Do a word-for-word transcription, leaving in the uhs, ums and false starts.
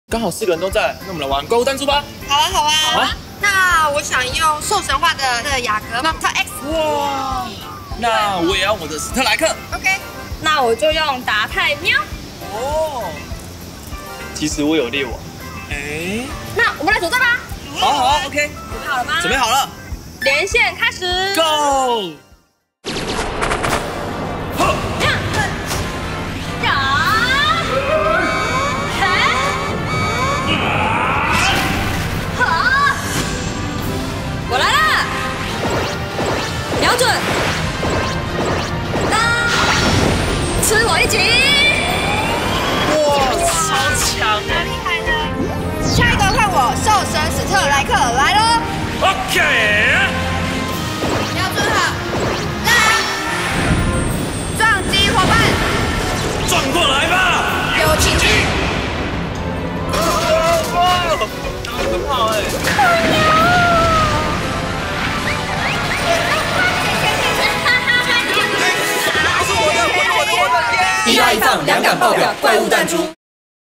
刚好四个人都在，那我们来玩怪物弹珠吧。 好啊，好啊。 好啊。 那我想用兽神化的的雅阁马特 X。 哇，那我也要我的史特莱克。 OK， 那我就用达泰喵。 哦，其实我有猎王。哎， 那我们来组队吧。 好好啊 ，OK。 准备好了吗？ 准备好了。 连线开始 ，Go。 我来了，瞄准，当，吃我一击！ 哇，超强哎！ 厉害的。下一个换我，兽神史特莱克来喽 ！OK， 瞄准好，来，撞击伙伴， 撞过来吧！ 有情绪。 哇，好可怕哎！ 一拉一放，两感爆表，怪物弹珠。